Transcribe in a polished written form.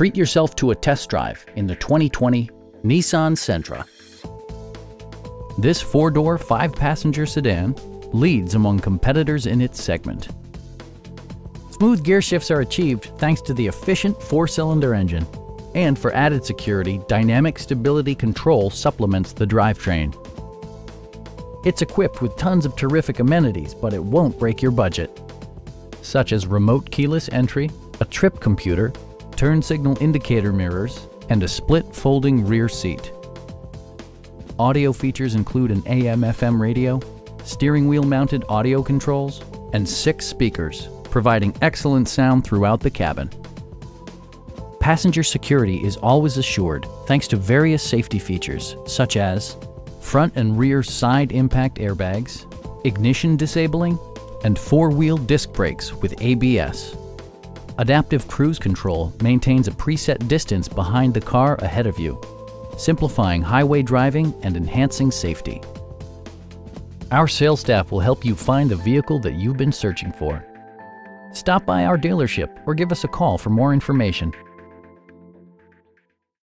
Treat yourself to a test drive in the 2020 Nissan Sentra. This four-door, five-passenger sedan leads among competitors in its segment. Smooth gear shifts are achieved thanks to the efficient four-cylinder engine. And for added security, dynamic stability control supplements the drivetrain. It's equipped with tons of terrific amenities, but it won't break your budget, such as remote keyless entry, a trip computer, turn signal indicator mirrors, and a split folding rear seat. Audio features include an AM/FM radio, steering wheel mounted audio controls, and 6 speakers, providing excellent sound throughout the cabin. Passenger security is always assured thanks to various safety features such as front and rear side impact airbags, ignition disabling, and 4-wheel disc brakes with ABS. Adaptive Cruise Control maintains a preset distance behind the car ahead of you, simplifying highway driving and enhancing safety. Our sales staff will help you find the vehicle that you've been searching for. Stop by our dealership or give us a call for more information.